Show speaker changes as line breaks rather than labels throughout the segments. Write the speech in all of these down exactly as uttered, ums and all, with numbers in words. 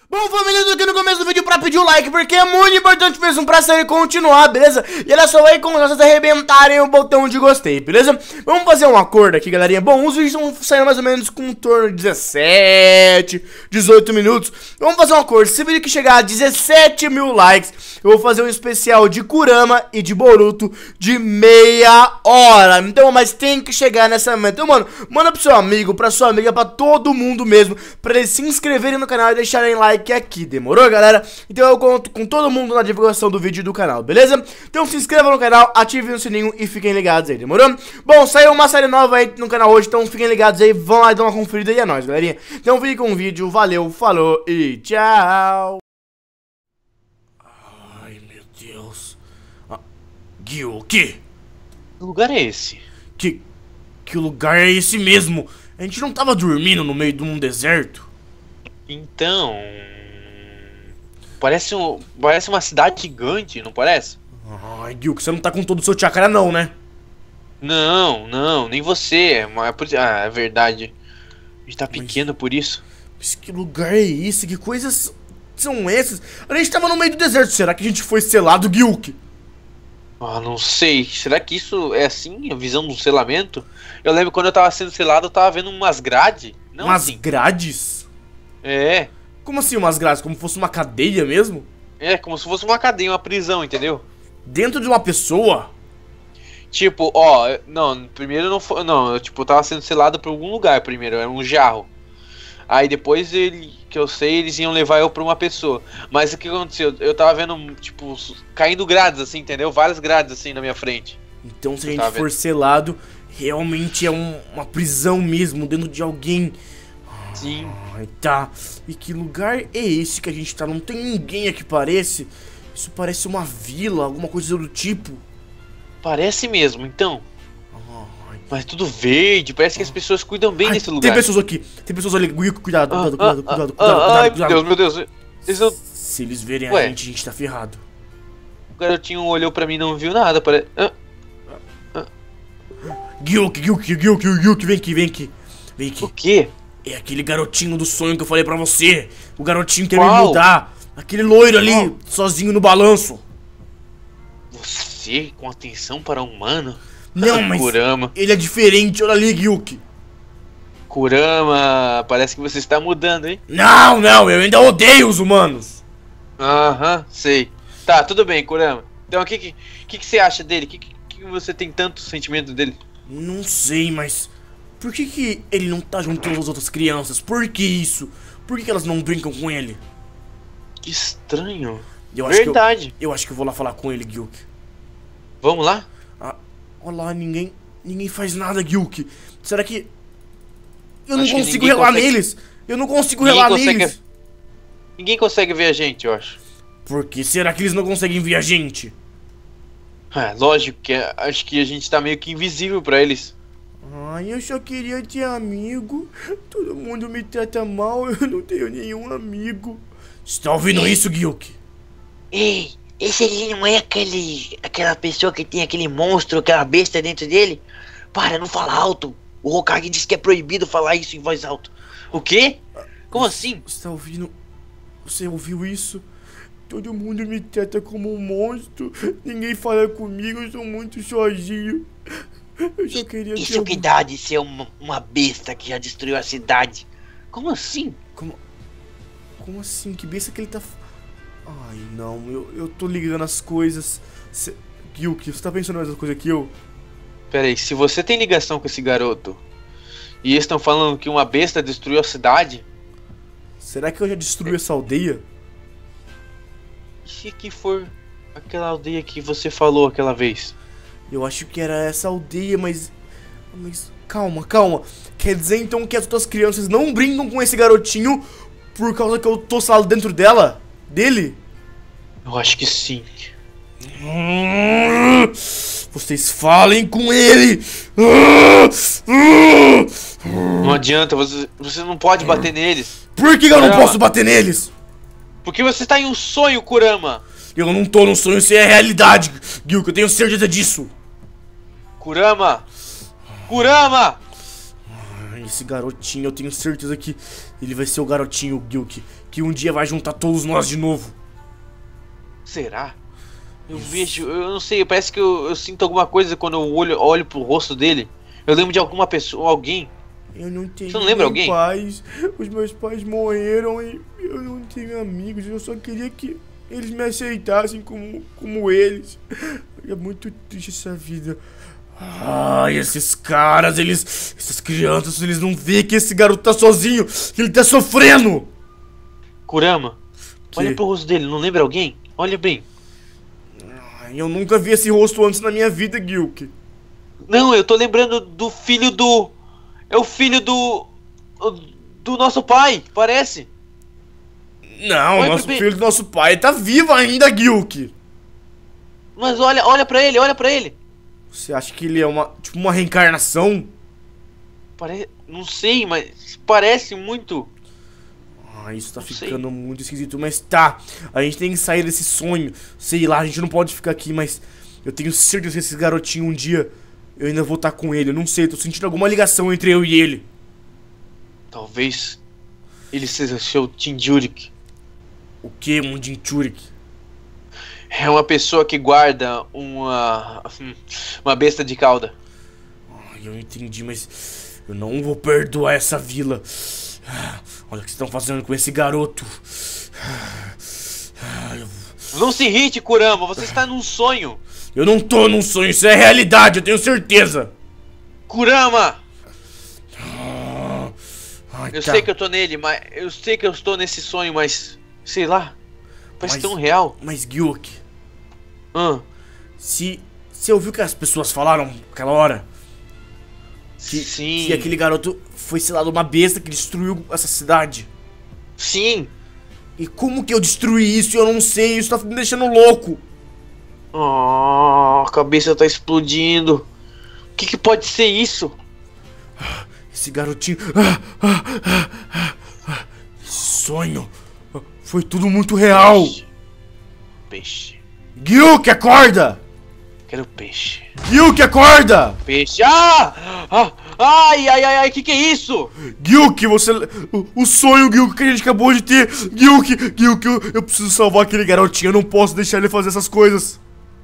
Bom, família, eu tô aqui no começo do vídeo pra pedir o like, porque é muito importante mesmo pra série continuar, beleza? E olha só aí como vocês arrebentarem o botão de gostei, beleza? Vamos fazer um acordo aqui, galerinha. Bom, os vídeos estão saindo mais ou menos com um torno de dezessete, dezoito minutos. Vamos fazer um acordo, se o vídeo que chegar a dezessete mil likes, eu vou fazer um especial de Kurama e de Boruto de meia hora. Então, mas tem que chegar nessa meta. Então, mano, manda pro seu amigo, pra sua amiga, pra todo mundo mesmo, pra eles se inscreverem no canal e deixarem like aqui, demorou, galera? Então eu conto com todo mundo na divulgação do vídeo do canal, beleza? Então se inscrevam no canal, ativem o sininho e fiquem ligados aí, demorou? Bom, saiu uma série nova aí no canal hoje, então fiquem ligados aí, vão lá e dão uma conferida e é nóis, galerinha. Então fiquem com o vídeo, valeu, falou e tchau! Ai, meu Deus. Ah, Gil, o quê?
Que lugar é esse?
Que, que lugar é esse mesmo? A gente não tava dormindo no meio de um deserto?
Então... Parece, um, parece uma cidade gigante, não parece?
Ai, Gil, você não tá com todo o seu chakra não, né?
Não, não, nem você. Mas é por... Ah, é verdade. A gente tá pequeno
Mas...
por isso.
Mas que lugar é esse? Que coisas são essas? A gente tava no meio do deserto, será que a gente foi selado, Gyuk?
Ah, não sei. Será que isso é assim, a visão do selamento? Eu lembro quando eu tava sendo selado, eu tava vendo umas grades. Não
umas
assim.
grades?
É.
Como assim umas grades? Como se fosse uma cadeia mesmo?
É, como se fosse uma cadeia, uma prisão, entendeu?
Dentro de uma pessoa?
Tipo, ó, não, primeiro não foi, não, eu, tipo, eu tava sendo selado pra algum lugar primeiro, era um jarro. Aí depois, ele, que eu sei, eles iam levar eu pra uma pessoa. Mas o que aconteceu? Eu tava vendo, tipo, caindo grades, assim, entendeu? Várias grades, assim, na minha frente.
Então se a
Eu
gente
tava
for
vendo.
selado, realmente é um- uma prisão mesmo, dentro de alguém.
Sim.
Ai, tá. E que lugar é esse que a gente tá? Não tem ninguém aqui, parece. Isso parece uma vila, alguma coisa do tipo.
Parece mesmo, então.
Ai.
Mas tudo verde, parece que as pessoas cuidam bem
Ai,
desse lugar.
tem pessoas aqui, tem pessoas ali. Cuidado, cuidado,
Ah,
cuidado,
ah,
cuidado,
ah,
cuidado,
ah,
cuidado,
Ai,
cuidado.
meu Deus, meu Deus. Eles não...
Se eles verem
Ué.
a gente, a gente tá ferrado.
O garotinho olhou pra mim e não viu nada. Pare... Ah,
Gyuk, Gyuk, Gyuk, Gyuk, vem aqui, vem aqui. Vem
o
aqui.
quê?
É aquele garotinho do sonho que eu falei pra você. O garotinho que quer me
Qual?
mudar. Aquele loiro ali,
Qual?
sozinho no balanço.
Você com atenção para um humano?
Não, mas
Kurama.
ele é diferente, olha ali, Gyuk.
Kurama, parece que você está mudando, hein?
Não, não, eu ainda odeio os humanos.
Aham, sei. Tá, tudo bem, Kurama. Então, o que que, que, que você acha dele? O que, que, que você tem tanto sentimento dele?
Não sei, mas... Por que que ele não tá junto com as outras crianças? Por que isso? Por que que elas não brincam com ele?
Que estranho.
Eu acho
Verdade.
Que eu, eu acho que eu vou lá falar com ele, Gyuk.
Vamos lá?
Ah, olha lá, ninguém... Ninguém faz nada, Gyuk. Será que... Eu não
Acho que
consigo
ninguém
relar
consegue-
neles. Eu não consigo
Ninguém
relar
consegue-
neles.
Ninguém consegue ver a gente, eu acho.
Por que será que eles não conseguem ver a gente?
Ah, lógico que é- acho que a gente tá meio que invisível pra eles.
Ai, eu só queria ter amigo. Todo mundo me trata mal, eu não tenho nenhum amigo. Você tá ouvindo isso, Gyuk?
Ei, esse ali não é aquele. aquela pessoa que tem aquele monstro, aquela besta dentro dele? Para, não fala alto. O Hokage disse que é proibido falar isso em voz alta.
O quê? Como assim?
Você tá ouvindo? Você ouviu isso? Todo mundo me trata como um monstro. Ninguém fala comigo, eu sou muito sozinho. Eu só queria ter
Isso que
algum-
dá de ser uma, uma besta que já destruiu a cidade.
Como assim?
Como... Como assim? Que besta que ele tá... Ai, não, eu, eu tô ligando as coisas. Cê... Gyuk, você tá pensando na mesma coisa que eu?
Pera aí, se você tem ligação com esse garoto e eles estão falando que uma besta destruiu a cidade,
Será que eu já destruí essa aldeia?
e se que for aquela aldeia que você falou aquela vez?
Eu acho que era essa aldeia, mas... Mas calma, calma. Quer dizer então que as outras crianças não brincam com esse garotinho por causa que eu tô salado dentro dela? Dele?
Eu acho que sim.
Vocês falem com ele!
Não adianta, você, você não pode bater neles.
Por que eu não
Kurama.
posso bater neles?
Porque você tá em um sonho, Kurama.
Eu não tô num sonho, isso é realidade, Gyuk, eu tenho certeza disso.
Kurama! Kurama!
Ai, esse garotinho, eu tenho certeza que ele vai ser o garotinho, Gyuk, que um dia vai juntar todos nós de novo.
Será? Eu vejo, eu não sei, parece que eu, eu sinto alguma coisa quando eu olho, olho pro rosto dele. Eu lembro de alguma pessoa, alguém.
Eu não tenho
Você não lembra alguém?
pais. Os meus pais morreram e eu não tenho amigos. Eu só queria que eles me aceitassem como, como eles. É muito triste essa vida. Ai, esses caras, eles... Essas crianças, eles não veem que esse garoto tá sozinho, que ele tá sofrendo.
Kurama,
Que?
olha pro rosto dele, não lembra alguém? Olha bem.
Ai, eu nunca vi esse rosto antes na minha vida, Gilk.
Não, eu tô lembrando do filho do... É o filho do... Do nosso pai, parece.
Não,
Olha
nosso
pra mim.
filho do nosso pai tá vivo ainda, Gilk.
Mas olha, olha pra ele, olha pra ele.
Você acha que ele é uma, tipo, uma reencarnação?
Parece... Não sei, mas parece muito.
Ah, isso tá
Não sei.
ficando muito esquisito, mas tá. A gente tem que sair desse sonho. Sei lá, a gente não pode ficar aqui, mas eu tenho certeza que esse garotinho um dia eu ainda vou estar com ele. Eu não sei, tô sentindo alguma ligação entre eu e ele.
Talvez ele seja seu Jinchurik.
O que, um Jinchurik?
É uma pessoa que guarda uma... Uma besta de cauda.
Ai, eu entendi, mas eu não vou perdoar essa vila. Olha o que vocês estão fazendo com esse garoto.
Não se irrite, Kurama, você está num sonho.
Eu não tô num sonho, isso é realidade, eu tenho certeza.
Kurama!
Ai,
Eu
tá.
sei que eu tô nele, mas... Eu sei que eu estou nesse sonho, mas... Sei lá. Parece
Mas-
tão real.
Mas, Gyuk,
Ah,
se você ouviu o que as pessoas falaram naquela hora? Que,
sim.
que aquele garoto foi, sei lá, de uma besta que destruiu essa cidade.
Sim.
E como que eu destruí isso? Eu não sei, isso tá me deixando louco.
Oh, a cabeça tá explodindo. O que que pode ser isso?
Esse garotinho... Ah, ah, ah, ah, ah. Esse sonho... ah, foi tudo muito real.
Peixe. Peixe.
Gyuk, acorda!
Quero peixe.
Gyuk, acorda!
Peixe. Ah! Ah! Ai, ai, ai, ai, que que é isso?
Gyuk, você... O, o sonho, Gyuk, que a gente acabou de ter. Gyuk, Gyuk, eu, eu preciso salvar aquele garotinho. Eu não posso deixar ele fazer essas coisas.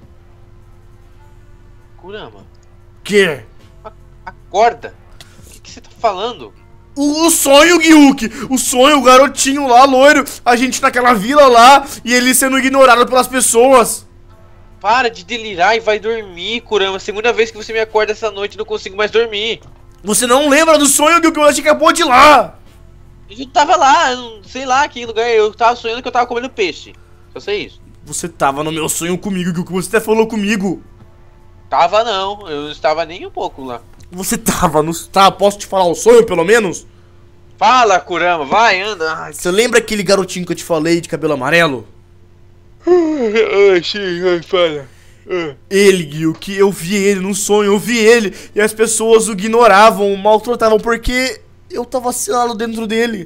Kurama,
Que?
acorda. O que que você tá falando?
O, o sonho, Gyuk! O sonho, o garotinho lá, loiro. A gente naquela vila lá e ele sendo ignorado pelas pessoas.
Para de delirar e vai dormir, Kurama. Segunda vez que você me acorda essa noite, não consigo mais dormir.
Você não lembra do sonho, Gyuk? A gente acabou de ir lá.
Eu tava lá, eu não sei lá que lugar. Eu tava sonhando que eu tava comendo peixe. Só sei isso.
Você tava no meu sonho comigo, Gyuk. Você até falou comigo.
Tava não, eu não estava nem um pouco lá.
Você tava no... Tá, posso te falar o sonho, pelo menos?
Fala, Kurama, vai, anda. Ai,
Você lembra aquele garotinho que eu te falei de cabelo amarelo?
ai, sim, ai, fala.
Ele, Gyuk, eu vi ele no sonho, eu vi ele. E as pessoas o ignoravam, o maltratavam porque eu tava assinado dentro dele.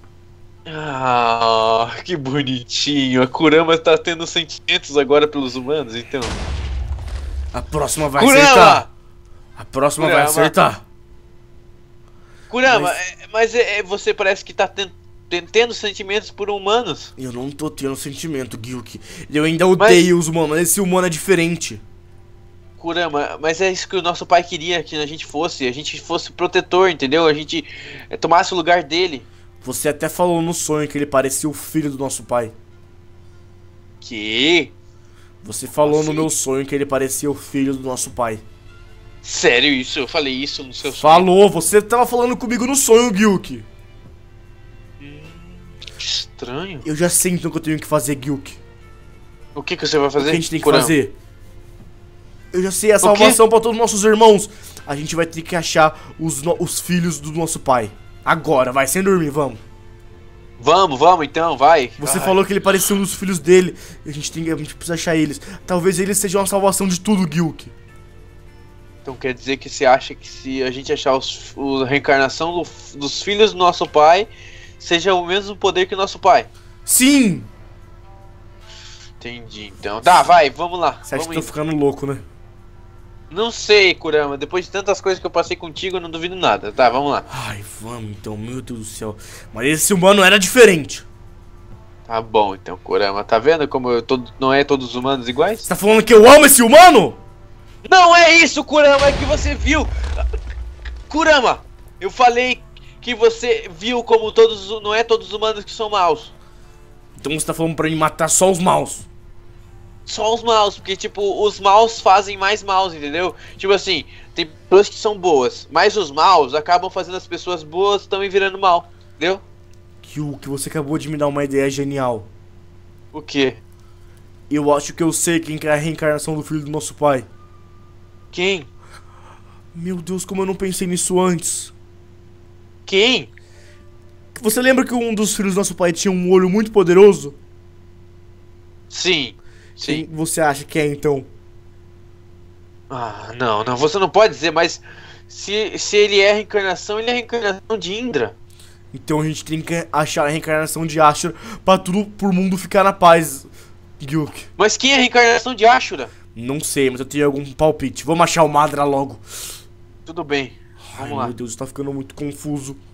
Ah, que bonitinho. A Kurama tá tendo sentimentos agora pelos humanos, então.
A próxima vai
Kurama!
acertar. A próxima vai
Kurama.
acertar.
Kurama,
Mas-
é- mas é- é- você parece que tá ten- ten- tendo sentimentos por humanos.
Eu não tô tendo sentimento, Gyuk. Eu ainda odeio os humanos, mas esse humano é diferente.
Kurama, mas é isso que o nosso pai queria que a gente fosse. A gente fosse protetor, entendeu? A gente eh, tomasse o lugar dele.
Você até falou no sonho que ele parecia o filho do nosso pai.
Que?
Você falou
Assim?
no meu sonho que ele parecia o filho do nosso pai.
Sério isso? Eu falei isso no seu sonho?
Falou, você tava falando comigo no sonho, Gyuk.
Que estranho.
Eu já sei então o que eu tenho que fazer, Gyuk.
O que que você vai
O
fazer?
que a gente tem que
Kurama?
fazer? Eu já sei a
quê?
salvação pra todos os nossos irmãos. A gente vai ter que achar os, no- os filhos do nosso pai. Agora, vai, sem dormir, vamos.
Vamos, vamos então, vai.
Você
Vai.
falou que ele parecia um dos filhos dele. E a gente, tem, a gente precisa achar eles. Talvez eles sejam a salvação de tudo, Gyuk.
Então quer dizer que você acha que se a gente achar os, o- a reencarnação do- dos filhos do nosso pai, seja o mesmo poder que o nosso pai?
Sim!
Entendi, então. Tá, vai, vamos lá.
Você acha que
Vamos
eu tô
indo.
ficando louco, né?
Não sei, Kurama. Depois de tantas coisas que eu passei contigo, eu não duvido nada. Tá, vamos lá.
Ai, vamos então, meu Deus do céu. Mas esse humano era diferente.
Tá bom, então, Kurama. Tá vendo como eu tô, não é todos os humanos iguais?
Você tá falando que eu amo esse humano?
Não é isso, Kurama, é que você viu. Kurama, eu falei que você viu como todos, não é todos os humanos que são maus.
Então você tá falando pra mim matar só os maus?
Só os maus, porque tipo, os maus fazem mais maus, entendeu? Tipo assim, tem pessoas que são boas, mas os maus acabam fazendo as pessoas boas também virando mal, entendeu?
Que o que você acabou de me dar uma ideia genial.
O quê?
Eu acho que eu sei quem que é a reencarnação do filho do nosso pai.
Quem?
Meu Deus, como eu não pensei nisso antes.
Quem?
Você lembra que um dos filhos do nosso pai tinha um olho muito poderoso?
Sim,
Quem
sim.
você acha que é então?
Ah, não, não, você não pode dizer, mas se, se ele é a reencarnação, ele é a reencarnação de Indra.
Então a gente tem que achar a reencarnação de Ashura pra tudo pro mundo ficar na paz, Gyuk.
Mas quem é a reencarnação de Ashura?
Não sei, mas eu tenho algum palpite. Vamos achar o Madra logo.
Tudo bem,
Ai,
vamos lá.
meu Deus, tá ficando muito confuso.